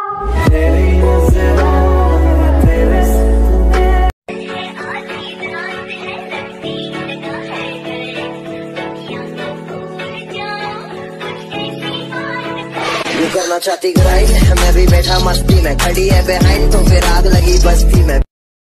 करना चाहती ग्राइंड, मैं भी बैठा मस्ती में, खड़ी है बिहाइंड तो फिर आग लगी बस्ती में।